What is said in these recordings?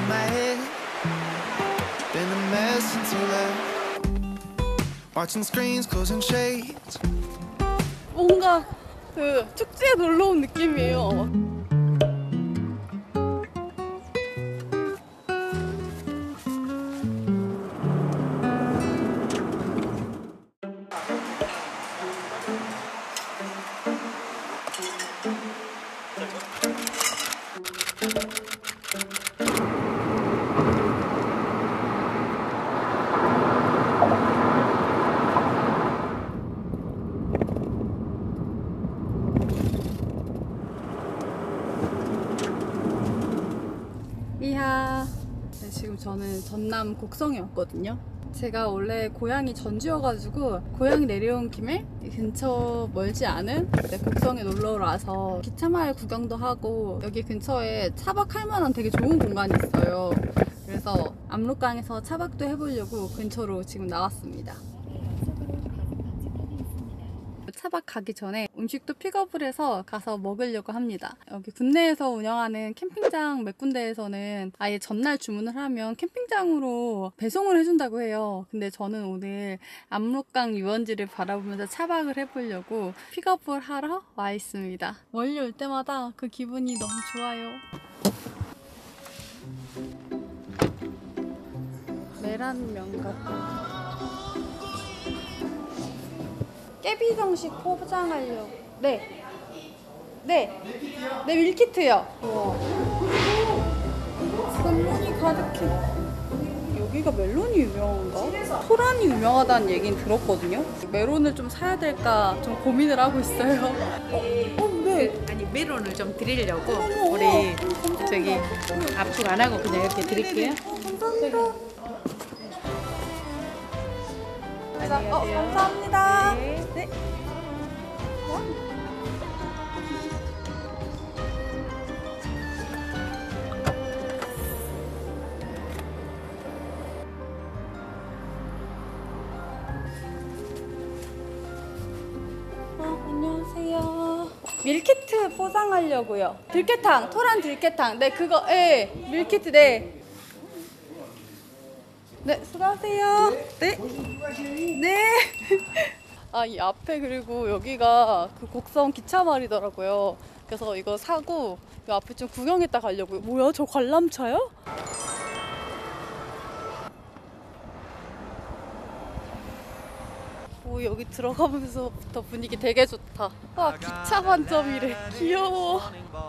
my head. Been a mess since you left. Watching screens, closing shades. 뭔가 그 축제에 놀러 온 느낌이에요. 이하. 네, 지금 저는 전남 곡성에 왔거든요. 제가 원래 고향이 전주여가지고 고향이 내려온 김에 근처 멀지 않은 곡성에 놀러 와서 기차마을 구경도 하고 여기 근처에 차박할 만한 되게 좋은 공간이 있어요. 그래서 압록강에서 차박도 해보려고 근처로 지금 나왔습니다. 차박 가기 전에 음식도 픽업을 해서 가서 먹으려고 합니다. 여기 국내에서 운영하는 캠핑장 몇 군데에서는 아예 전날 주문을 하면 캠핑장으로 배송을 해준다고 해요. 근데 저는 오늘 압록강 유원지를 바라보면서 차박을 해보려고 픽업을 하러 와 있습니다. 멀리 올 때마다 그 기분이 너무 좋아요. 메란면 같은 깨비정식 포장하려고. 네. 밀키트요. 우와. 멜론이 가득해. 여기가 멜론이 유명한가? 토란이 유명하다는 얘기는 들었거든요. 멜론을 좀 사야 될까 좀 고민을 하고 있어요. 네. 아니 메론을 좀 드리려고 우리 저기 압축 안 하고 그냥 이렇게 드릴게요. 감사합니다. 감사합니다. 네. 안녕하세요. 밀키트 포장하려고요. 들깨탕, 토란 들깨탕. 네, 그거, 네. 밀키트, 네. 네, 수고하세요. 네. 네. 아, 이 앞에 그리고 여기가 그 곡성 기차마을이더라고요. 그래서 이거 사고 이 앞에 좀 구경했다 가려고요. 뭐야, 저 관람차요? 오, 여기 들어가면서부터 분위기 되게 좋다. 와, 기차 반점이래. 귀여워.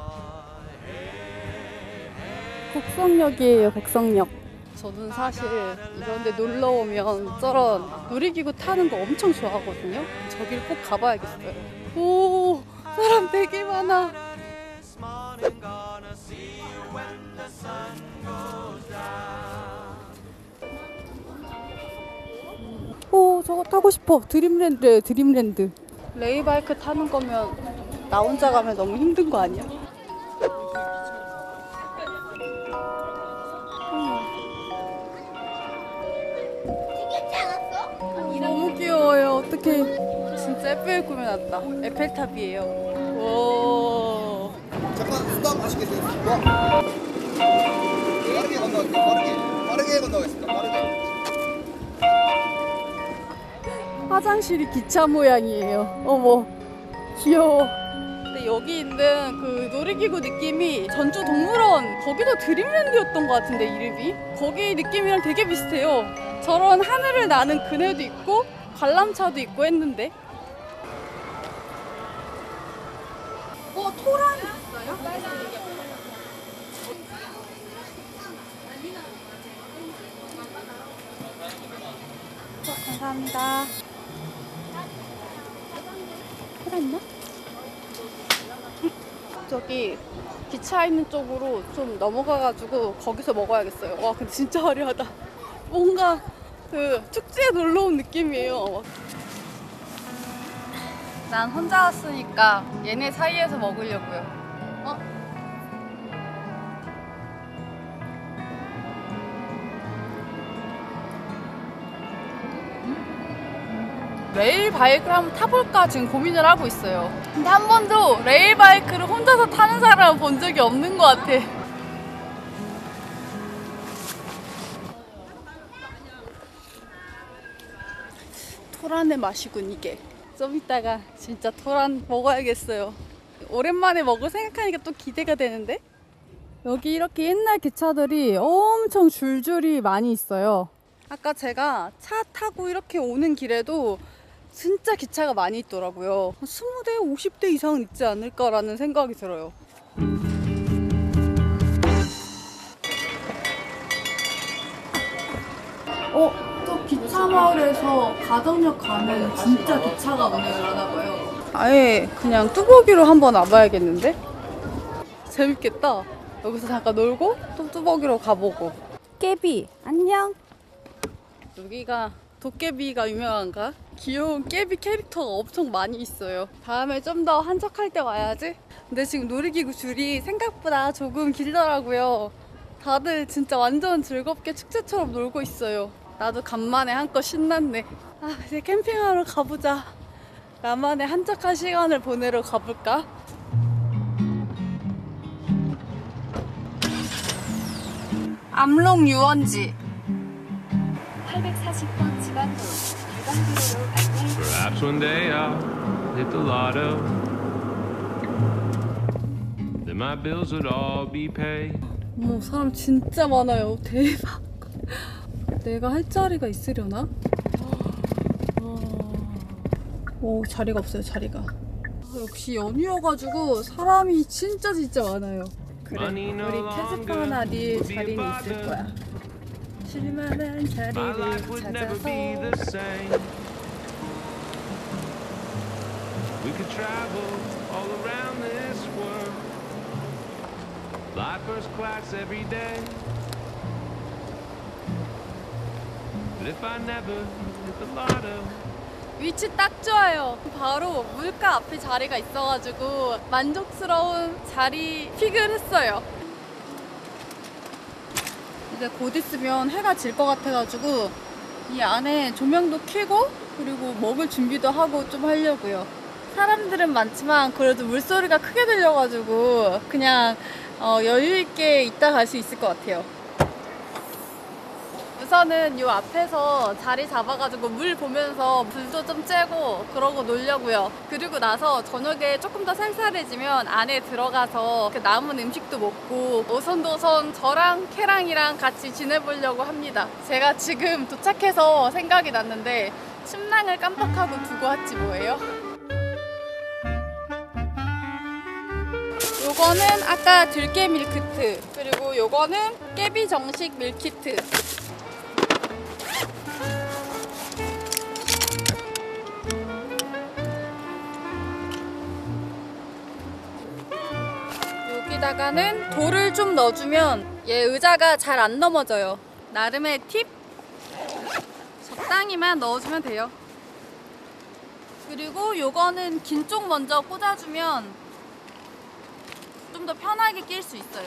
곡성역이에요, 곡성역. 저는 사실 이런 데 놀러 오면 저런 놀이기구 타는 거 엄청 좋아하거든요. 저길 꼭 가봐야겠어요. 오, 사람 되게 많아. 오, 저거 타고 싶어. 드림랜드예요, 드림랜드. 레이바이크 타는 거면 나 혼자 가면 너무 힘든 거 아니야? 너무 귀여워요. 어떡해. 진짜 예쁘게 꾸며놨다. 에펠탑이에요. 오. 잠깐 수담 하시겠어요? 빠르게 건너겠습니다. 빠르게 건너겠습니다. 빠르게. 화장실이 기차 모양이에요. 어머, 귀여워. 근데 여기 있는 그 놀이기구 느낌이 전주 동물원, 거기도 드림랜드였던 것 같은데 이름이? 거기 느낌이랑 되게 비슷해요. 저런 하늘을 나는 그네도 있고 관람차도 있고 했는데. 토란 있어요? 감사합니다. 토란 있나? 저기 기차 있는 쪽으로 좀 넘어가가지고 거기서 먹어야겠어요. 와, 근데 진짜 화려하다. 뭔가 그 축제에 놀러 온 느낌이에요. 난 혼자 왔으니까 얘네 사이에서 먹으려고요. 레일바이크를 한번 타볼까 지금 고민을 하고 있어요. 근데 한 번도 레일바이크를 혼자서 타는 사람을 본 적이 없는 것 같아. 토란의 맛이군 이게. 좀 이따가 진짜 토란 먹어야겠어요. 오랜만에 먹을 생각하니까 또 기대가 되는데? 여기 이렇게 옛날 기차들이 엄청 줄줄이 많이 있어요. 아까 제가 차 타고 이렇게 오는 길에도 진짜 기차가 많이 있더라고요. 20대, 50대 이상은 있지 않을까라는 생각이 들어요. 또 기차마을에서 가덕역 가면 진짜 기차가 운행을 하나봐요. 아예 그냥 뚜벅이로 한번 와봐야겠는데? 재밌겠다. 여기서 잠깐 놀고 또 뚜벅이로 가보고. 깨비 안녕. 여기가 도깨비가 유명한가? 귀여운 깨비 캐릭터가 엄청 많이 있어요. 다음에 좀 더 한적할 때 와야지. 근데 지금 놀이기구 줄이 생각보다 조금 길더라고요. 다들 진짜 완전 즐겁게 축제처럼 놀고 있어요. 나도 간만에 한껏 신났네. 이제 캠핑하러 가보자. 나만의 한적한 시간을 보내러 가볼까? 암록 유원지 840번 지방로 일반도로로 안내. Perhaps one day I'll hit the lotto. Then my bills would all be paid. 어머, 사람 진짜 많아요. 대박. 내가 할 자리가 있으려나? 오, 자리가 없어요, 자리가. 역시 연휴여가지고 사람이 진짜 많아요. 그래, 우리 캐스퍼나 네 자리는 있을 거야. 쉴만한 My life 자리를 would never be 찾아서. the same. We could travel all around this world. Fly first class every day. But if I never hit the lotto. 위치 딱 좋아요. 바로 물가 앞에 자리가 있어가지고 만족스러운 자리 픽을 했어요. 이제 곧 있으면 해가 질 것 같아가지고 이 안에 조명도 켜고 그리고 먹을 준비도 하고 좀 하려고요. 사람들은 많지만 그래도 물소리가 크게 들려가지고 그냥 여유있게 있다 갈 수 있을 것 같아요. 우선은 요 앞에서 자리 잡아가지고 물 보면서 불도 좀 쬐고 그러고 놀려고요. 그리고 나서 저녁에 조금 더 쌀쌀해지면 안에 들어가서 그 남은 음식도 먹고 오손도손 저랑 캐랑이랑 같이 지내보려고 합니다. 제가 지금 도착해서 생각이 났는데 침낭을 깜빡하고 두고 왔지 뭐예요. 요거는 아까 들깨 밀키트, 그리고 요거는 깨비 정식 밀키트. 여기다가는 돌을 좀 넣어주면 얘 의자가 잘 안 넘어져요. 나름의 팁? 적당히만 넣어주면 돼요. 그리고 요거는 긴 쪽 먼저 꽂아주면 좀 더 편하게 낄 수 있어요.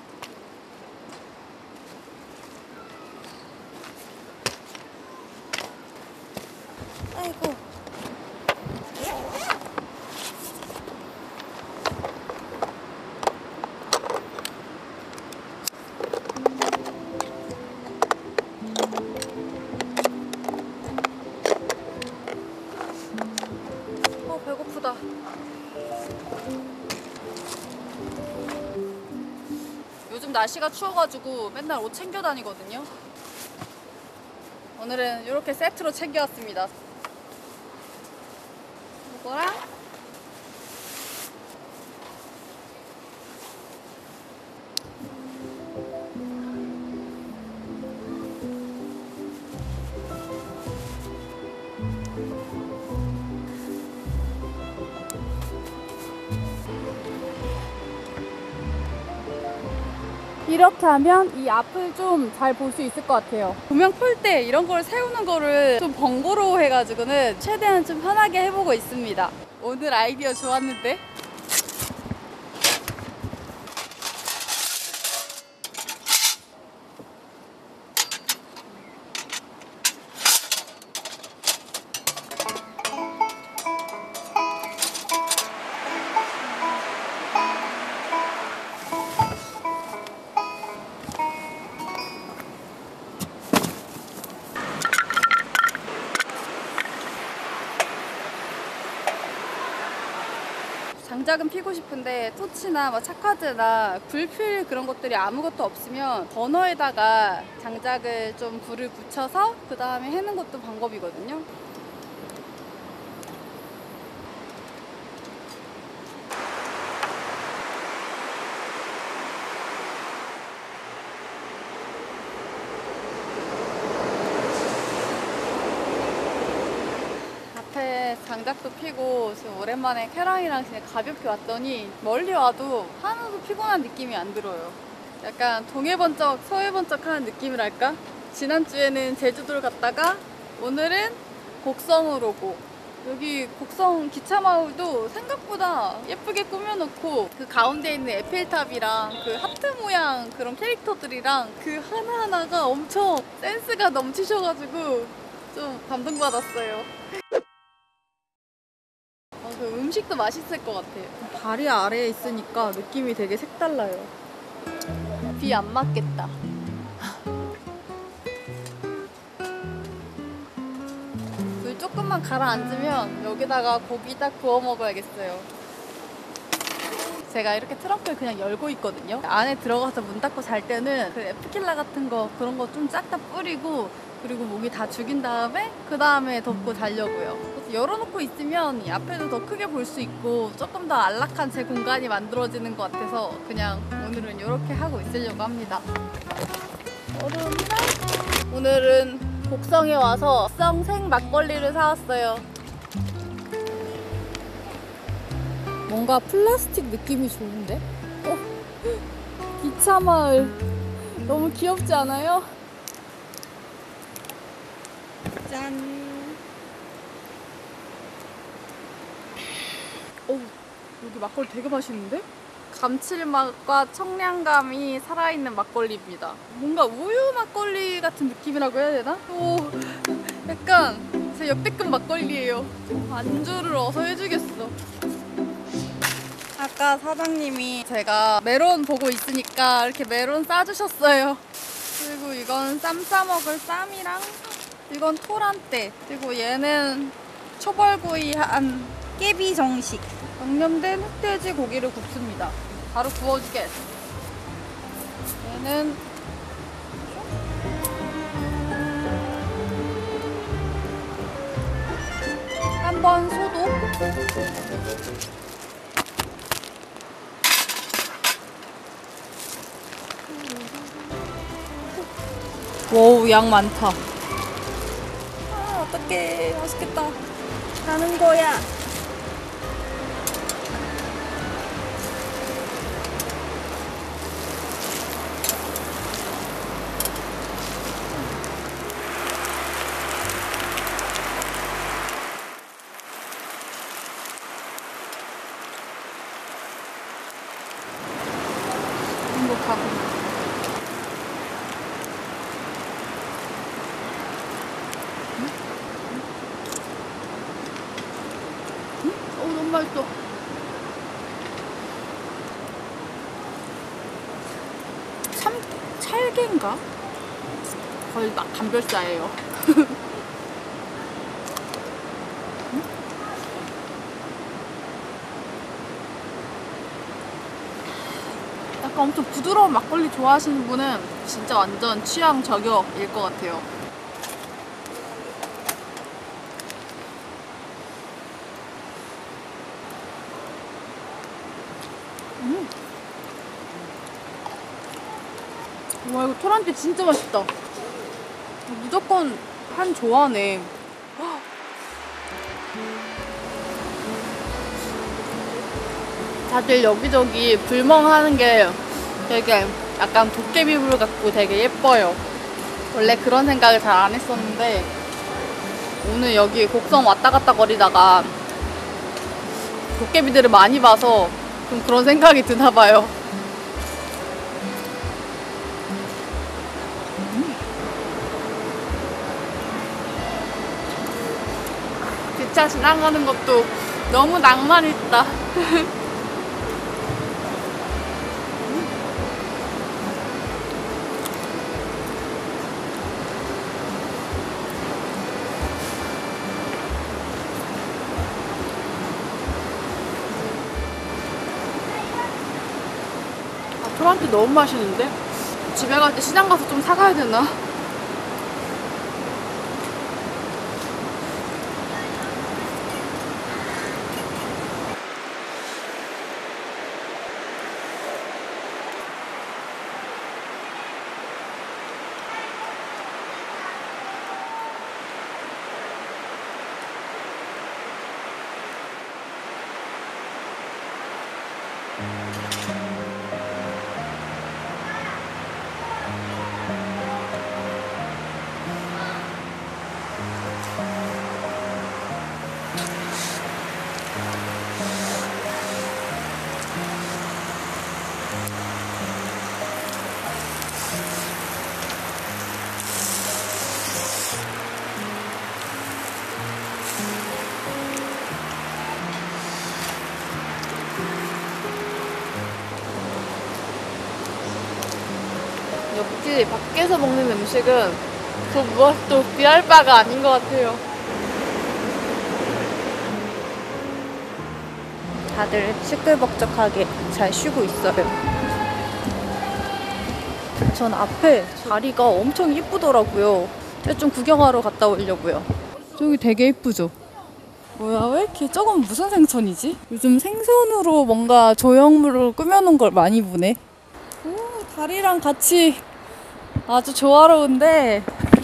아이고. 배고프다. 요즘 날씨가 추워가지고 맨날 옷 챙겨 다니거든요. 오늘은 이렇게 세트로 챙겨왔습니다. 이거랑 이렇게 하면 이 앞을 좀 잘 볼 수 있을 것 같아요. 조명 풀 때 이런 걸 세우는 거를 좀 번거로워 해가지고는 최대한 좀 편하게 해보고 있습니다. 오늘 아이디어 좋았는데? 장작은 피고 싶은데 토치나 뭐 차카드나 불필 그런 것들이 아무것도 없으면 버너에다가 장작을 좀 불을 붙여서 그 다음에 해는 것도 방법이거든요. 장작도 피고 지금 오랜만에 캐랑이랑 그냥 가볍게 왔더니 멀리 와도 하나도 피곤한 느낌이 안 들어요. 약간 동해번쩍 서해번쩍 하는 느낌이랄까? 지난주에는 제주도를 갔다가 오늘은 곡성으로 오고, 여기 곡성 기차마을도 생각보다 예쁘게 꾸며놓고 그 가운데 있는 에펠탑이랑 그 하트 모양 그런 캐릭터들이랑 그 하나하나가 엄청 센스가 넘치셔가지고 좀 감동받았어요. 그 음식도 맛있을 것 같아요. 다리 아래에 있으니까 느낌이 되게 색달라요. 비 안 맞겠다. 물 조금만 가라앉으면 여기다가 고기 딱 구워 먹어야겠어요. 제가 이렇게 트렁크를 그냥 열고 있거든요. 안에 들어가서 문 닫고 잘 때는 그 에프킬라 같은 거 그런 거 좀 싹 다 뿌리고, 그리고 모기 다 죽인 다음에 그 다음에 덮고 자려고요. 그래서 열어놓고 있으면 이 앞에도 더 크게 볼 수 있고 조금 더 안락한 제 공간이 만들어지는 것 같아서 그냥 오늘은 이렇게 하고 있으려고 합니다. 얼음이랑 오늘은 곡성에 와서 곡성 생 막걸리를 사왔어요. 뭔가 플라스틱 느낌이 좋은데? 기차 마을 너무 귀엽지 않아요? 짠! 여기 막걸리 되게 맛있는데? 감칠맛과 청량감이 살아있는 막걸리입니다. 뭔가 우유 막걸리 같은 느낌이라고 해야 되나? 약간 제 역대급 막걸리예요. 안주를 어서 해주겠어. 아까 사장님이 제가 메론 보고 있으니까 이렇게 메론 싸주셨어요. 그리고 이건 쌈 싸먹을 쌈이랑 이건 토란대, 그리고 얘는 초벌구이 한 깨비 정식, 양념된 흑돼지 고기를 굽습니다. 바로 구워주겠어. 얘는 한번 소독. 와우, 양 많다. 아, 어떡해. 맛있겠다. 가는 거야. 행복하고. 너무 맛있어. 찰개인가? 거의 막 감별사예요. 약간 엄청 부드러운 막걸리 좋아하시는 분은 진짜 완전 취향 저격일 것 같아요. 와, 이거 토란대 진짜 맛있다. 무조건 한 좋아하네. 다들 여기저기 불멍하는 게 되게 약간 도깨비불 같고 되게 예뻐요. 원래 그런 생각을 잘 안 했었는데 오늘 여기 곡성 왔다 갔다 거리다가 도깨비들을 많이 봐서 좀 그런 생각이 드나 봐요. 기차 지나가는 것도 너무 낭만 있다. 크로아티 너무 맛있는데? 집에 갈 때 시장 가서 좀 사가야 되나? 역시 밖에서 먹는 음식은 그 무엇도 비할 바가 아닌 것 같아요. 다들 시끌벅적하게 잘 쉬고 있어요. 전 앞에 자리가 엄청 이쁘더라고요. 좀 구경하러 갔다 오려고요. 저기 되게 이쁘죠? 뭐야, 왜 이렇게 저건 무슨 생선이지? 요즘 생선으로 뭔가 조형물을 꾸며놓은 걸 많이 보네. 오, 다리랑 같이 아주 조화로운데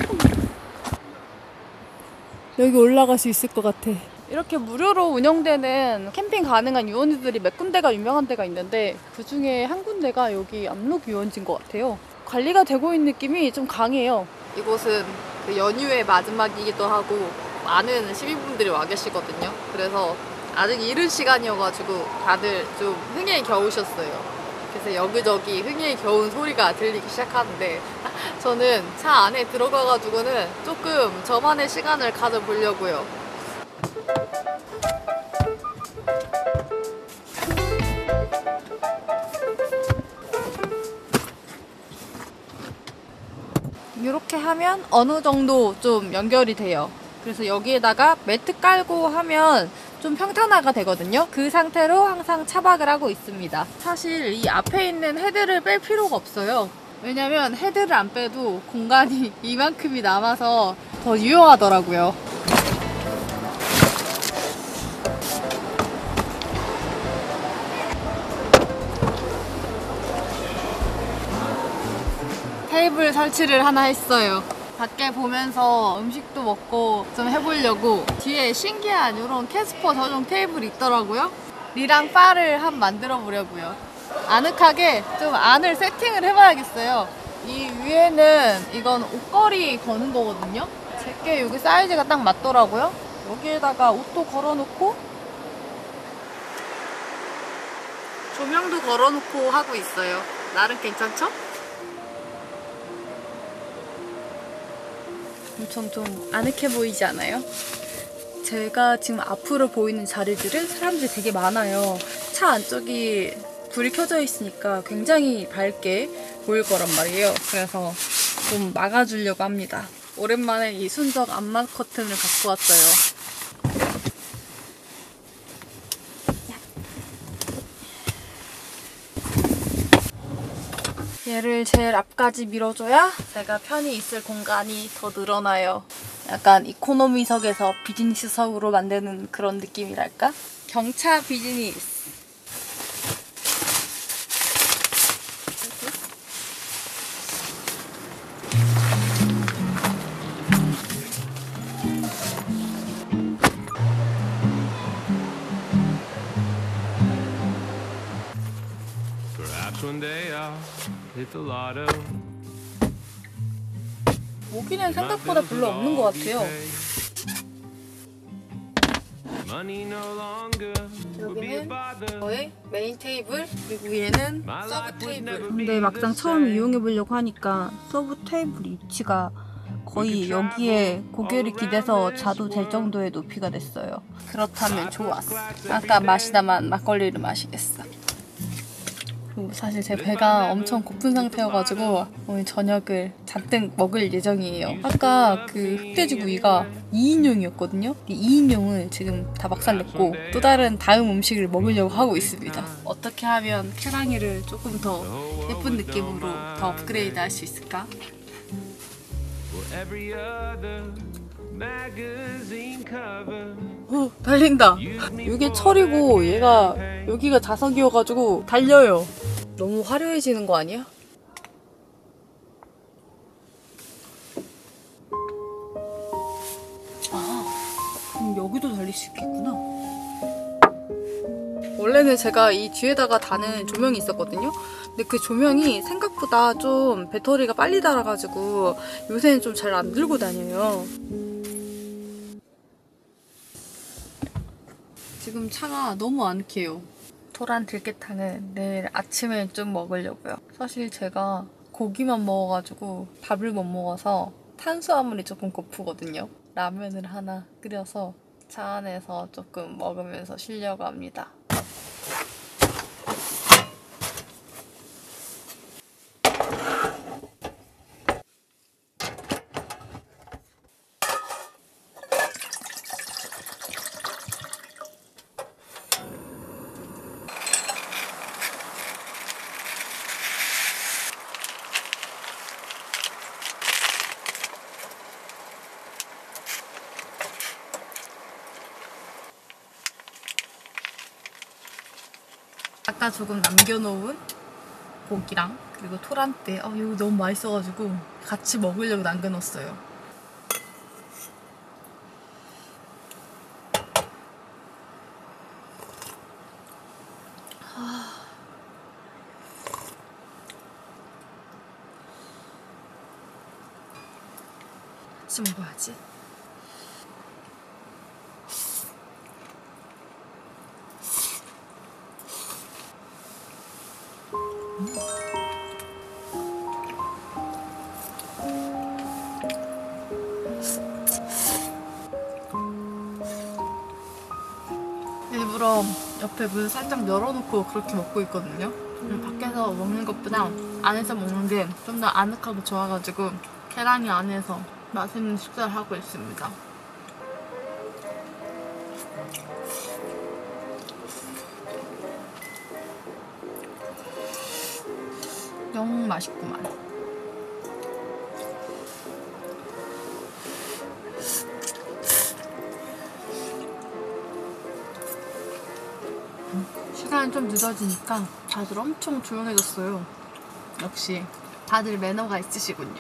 여기 올라갈 수 있을 것 같아. 이렇게 무료로 운영되는 캠핑 가능한 유원지들이 몇 군데가 유명한 데가 있는데 그 중에 한 군데가 여기 압록 유원지인 것 같아요. 관리가 되고 있는 느낌이 좀 강해요. 이곳은 그 연휴의 마지막이기도 하고 많은 시민분들이 와 계시거든요. 그래서 아직 이른 시간이어가지고 다들 좀 흥에 겨우셨어요. 그래서 여기저기 흥에 겨운 소리가 들리기 시작하는데 저는 차 안에 들어가가지고는 조금 저만의 시간을 가져보려고요. 이렇게 하면 어느 정도 좀 연결이 돼요. 그래서 여기에다가 매트 깔고 하면 좀 평탄화가 되거든요. 그 상태로 항상 차박을 하고 있습니다. 사실 이 앞에 있는 헤드를 뺄 필요가 없어요. 왜냐면 헤드를 안 빼도 공간이 이만큼이 남아서 더 유용하더라고요. 테이블 설치를 하나 했어요. 밖에 보면서 음식도 먹고 좀 해보려고 뒤에 신기한 이런 캐스퍼 전용 테이블이 있더라고요. 리랑 바를 한번 만들어 보려고요. 아늑하게 좀 안을 세팅을 해봐야겠어요. 이 위에는 이건 옷걸이 거는 거거든요. 제게 여기 사이즈가 딱 맞더라고요. 여기에다가 옷도 걸어놓고 조명도 걸어놓고 하고 있어요. 나름 괜찮죠? 엄청 좀 아늑해 보이지 않아요? 제가 지금 앞으로 보이는 자리들은 사람들이 되게 많아요. 차 안쪽이 불이 켜져 있으니까 굉장히 밝게 보일 거란 말이에요. 그래서 좀 막아주려고 합니다. 오랜만에 이 순적 암막 커튼을 갖고 왔어요. 얘를 제일 앞까지 밀어줘야 제가 편히 있을 공간이 더 늘어나요. 약간 이코노미석에서 비즈니스석으로 만드는 그런 느낌이랄까? 경차 비즈니스. Perhaps one day I'll hit the lotto. 모기는 생각보다 별로 없는 것 같아요. Money no longer will be a 여기는 bother. 저의 메인 테이블, 그리고 얘는 My 서브 life would never 테이블. be 근데 막상 the 처음 same. 이용해 보려고 하니까 서브 테이블 위치가 거의 여기에 고개를 기대서 자도 될 정도의 높이가 됐어요. 그렇다면 좋았어. 아까 마시다만 막걸리를 마시겠어. 그리고 사실 제 배가 엄청 고픈 상태여가지고 오늘 저녁을 잔뜩 먹을 예정이에요. 아까 그 흑돼지구이가 2인용이었거든요. 이 2인용을 지금 다 박살냈고 또 다른 다음 음식을 먹으려고 하고 있습니다. 어떻게 하면 캐랑이를 조금 더 예쁜 느낌으로 더 업그레이드 할 수 있을까? Every other magazine cover. 달린다. 이게 철이고 얘가 여기가 자석이어가지고 달려요. 너무 화려해지는 거 아니야? 그럼 여기도 달릴 수 있겠구나. 원래는 제가 이 뒤에다가 다는 조명이 있었거든요. 근데 그 조명이 생각보다 좀 배터리가 빨리 닳아가지고 요새는 좀 잘 안 들고 다녀요. 지금 차가 너무 안 켜요. 토란 들깨탕은 내일 아침에 좀 먹으려고요. 사실 제가 고기만 먹어가지고 밥을 못 먹어서 탄수화물이 조금 고프거든요. 라면을 하나 끓여서 차 안에서 조금 먹으면서 쉬려고 합니다. 아까 조금 남겨놓은 고기랑 그리고 토란대 이거 너무 맛있어가지고 같이 먹으려고 남겨놓았어요. 같이 먹어야지. 일부러 옆에 문 살짝 열어놓고 그렇게 먹고 있거든요. 밖에서 먹는 것보다 안에서 먹는 게 좀 더 아늑하고 좋아가지고 계란이 안에서 맛있는 식사를 하고 있습니다. 너무 맛있구만. 시간이 좀 늦어지니까 다들 엄청 조용해졌어요. 역시 다들 매너가 있으시군요.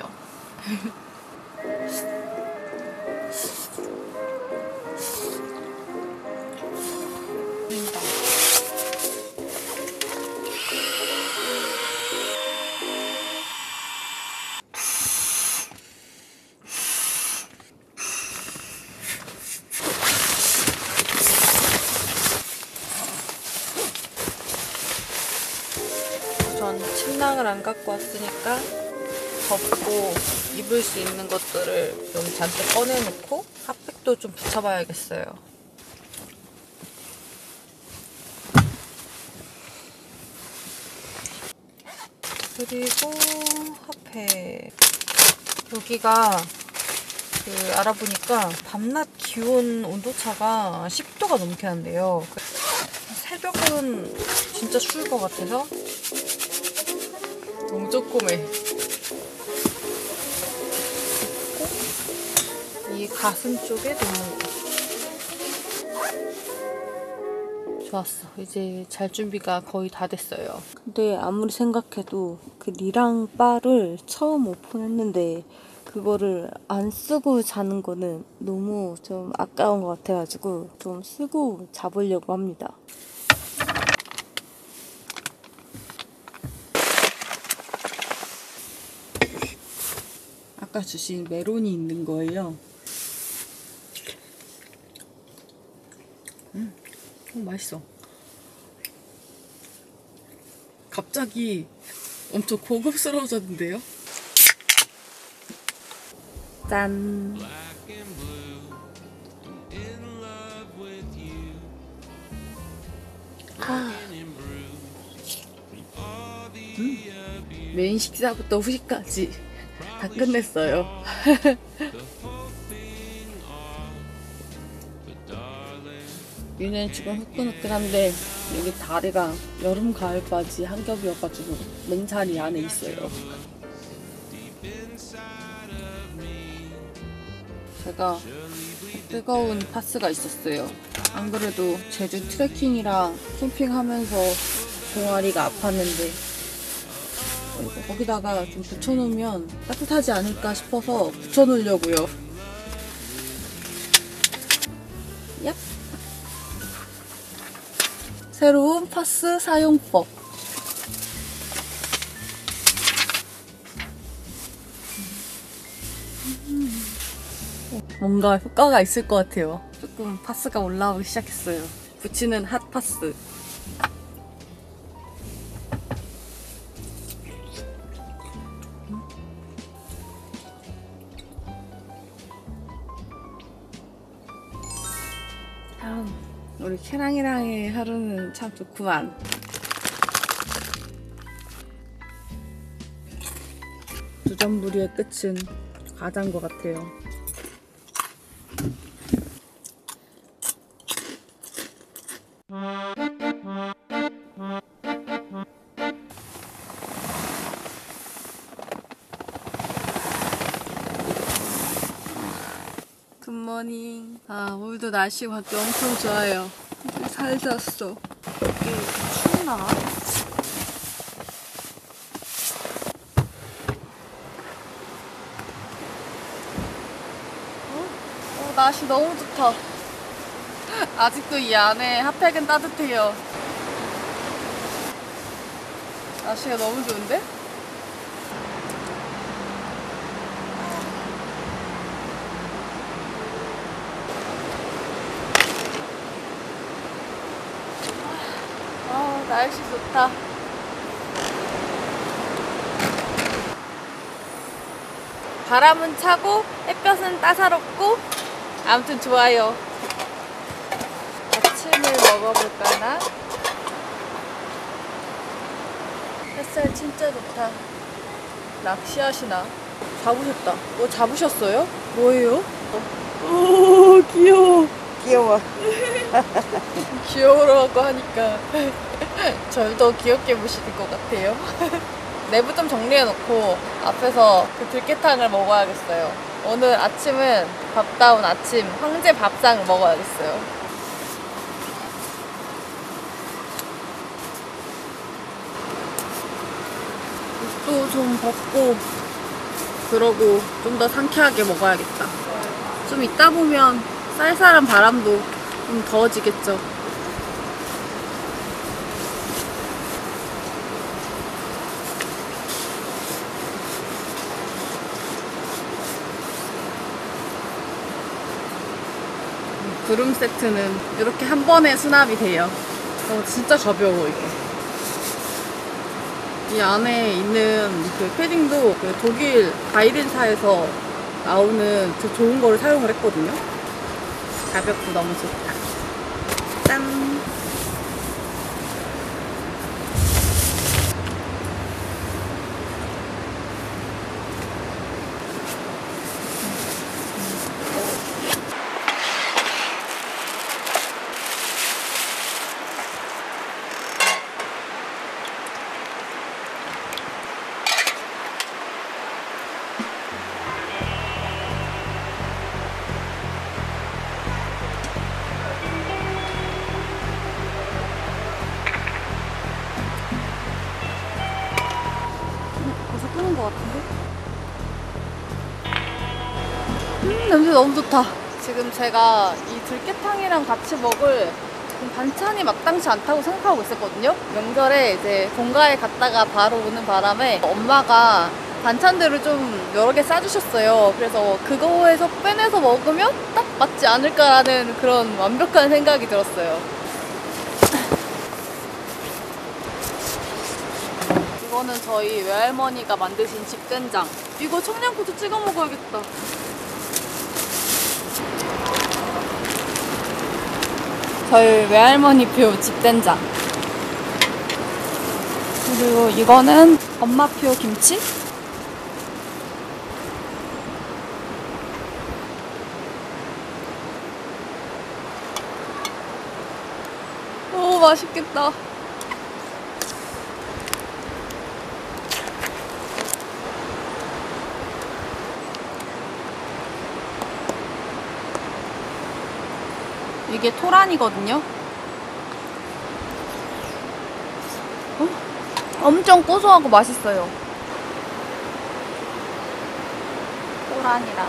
전 침낭을 안 갖고 왔으니까 덮고 입을 수 있는 것들을 좀 잔뜩 꺼내놓고 핫팩도 좀 붙여봐야겠어요. 그리고 핫팩. 여기가 알아보니까 밤낮 기온 온도차가 10도가 넘게 한대요. 새벽은 진짜 추울 것 같아서 너무 조그매. 이 가슴 쪽에 넣는 거. 좋았어. 이제 잘 준비가 거의 다 됐어요. 근데 아무리 생각해도 그 리랑 바를 처음 오픈했는데 그거를 안 쓰고 자는 거는 너무 좀 아까운 것 같아가지고 좀 쓰고 자보려고 합니다. 아까 주신 메론이 있는 거예요. 맛있어. 갑자기 엄청 고급스러워졌는데요? 짠! 메인 식사부터 후식까지 다 끝냈어요. 위는 지금 후끈후끈한데 여기 다리가 여름 가을 바지 한 겹이어가지고 맨살이 안에 있어요. 제가 뜨거운 파스가 있었어요. 안 그래도 제주 트레킹이랑 캠핑하면서 종아리가 아팠는데 거기다가 좀 붙여놓으면 따뜻하지 않을까 싶어서 붙여놓으려고요. 얍! 새로운 파스 사용법. 뭔가 효과가 있을 것 같아요. 조금 파스가 올라오기 시작했어요. 붙이는 핫 파스. 우리 캐랑이랑의 하루는 참 좋구만. 두전부리의 끝은 과자인 것 같아요. 굿모닝. 오늘도 날씨가 밖에 엄청 좋아요. 살졌어. 여기 춥나? 날씨 너무 좋다. 아직도 이 안에 핫팩은 따뜻해요. 날씨가 너무 좋은데? 날씨 좋다. 바람은 차고 햇볕은 따사롭고 아무튼 좋아요. 아침을 먹어볼까나? 햇살 진짜 좋다. 낚시하시나? 잡으셨다. 뭐 잡으셨어요? 뭐예요? 오 귀여워. 귀여워. 귀여우라고 하니까 절 더 귀엽게 보시는 것 같아요. 내부 좀 정리해놓고 앞에서 그 들깨탕을 먹어야겠어요. 오늘 아침은 밥다운 아침 황제 밥상을 먹어야겠어요. 옷도 좀 벗고 그러고 좀 더 상쾌하게 먹어야겠다. 좀 있다 보면 쌀쌀한 바람도 좀 더워지겠죠. 구름 세트는 이렇게 한 번에 수납이 돼요. 진짜 가벼워 이게. 이 안에 있는 그 패딩도 그 독일 바이린사에서 나오는 그 좋은 거를 사용을 했거든요. 가볍고 너무 좋다. 짠! 것 같은데? 냄새 너무 좋다. 지금 제가 이 들깨탕이랑 같이 먹을 반찬이 마땅치 않다고 생각하고 있었거든요. 명절에 이제 본가에 갔다가 바로 오는 바람에 엄마가 반찬들을 좀 여러 개 싸주셨어요. 그래서 그거에서 빼내서 먹으면 딱 맞지 않을까라는 그런 완벽한 생각이 들었어요. 이거는 저희 외할머니가 만드신 집된장. 이거 청양고추 찍어 먹어야겠다. 저희 외할머니표 집된장. 그리고 이거는 엄마표 김치? 오, 맛있겠다. 이게 토란이거든요. 엄청 고소하고 맛있어요. 토란이랑.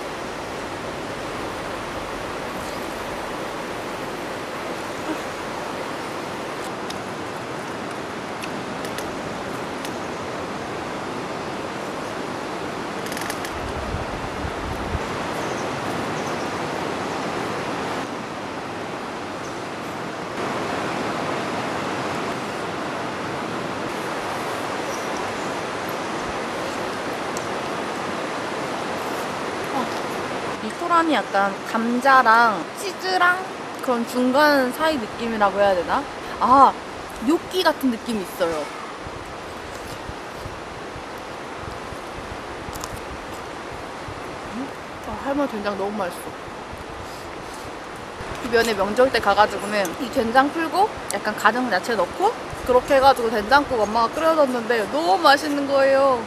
이 토란이 약간 감자랑 치즈랑 그런 중간 사이 느낌이라고 해야 되나? 아, 뇨끼 같은 느낌이 있어요. 할머니 된장 너무 맛있어. 주변에 명절 때 가가지고는 이 된장 풀고 약간 가정 야채 넣고 그렇게 해가지고 된장국 엄마가 끓여줬는데 너무 맛있는 거예요.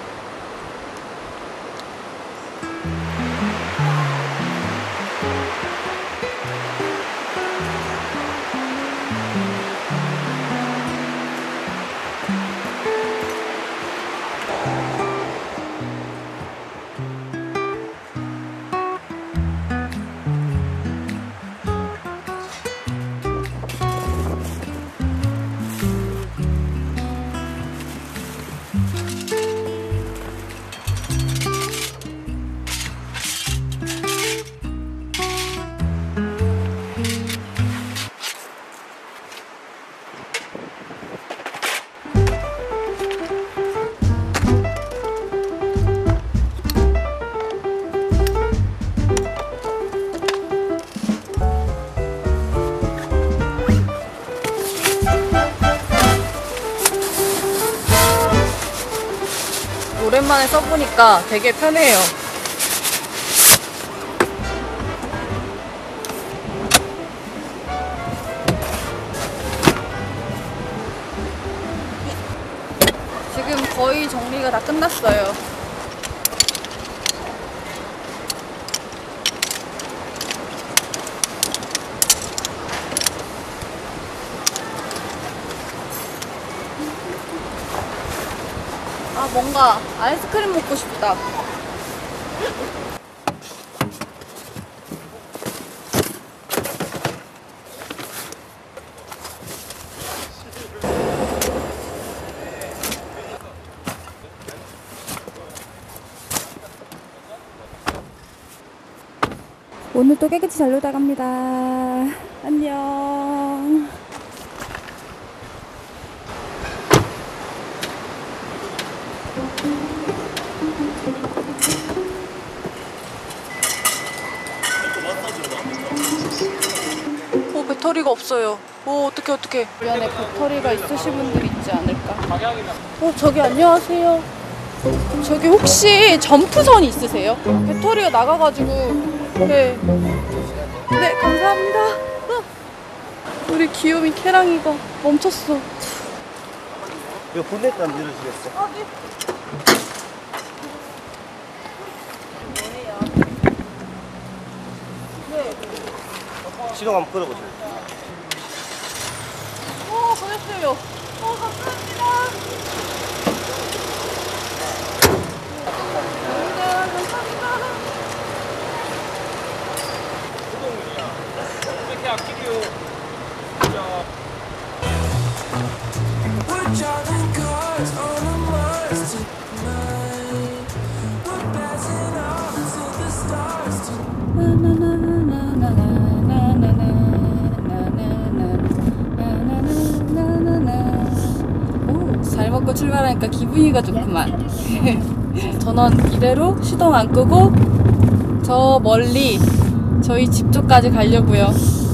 오랜만에 써보니까 되게 편해요. 지금 거의 정리가 다 끝났어요. 아, 뭔가 아이스크림 먹고 싶다. 오늘도 깨끗이 잘 놀다 갑니다. 안녕. 배터리가 없어요. 어떡해. 주변에 배터리가 있으신 분들이 있지 않을까? 저기 안녕하세요. 저기 혹시 점프선이 있으세요? 배터리가 나가가지고. 네, 감사합니다. 우리 귀요미 캐랑이가 멈췄어. 이거 본넷 안 밀어주겠어? 네. 시동 한번 끌어보세요. 보냈어요. 감사합니다. 잘 먹고 출발하니까 기분이가 좋구만. 전원 이대로 시동 안 끄고 저 멀리 저희 집 쪽까지 가려고요.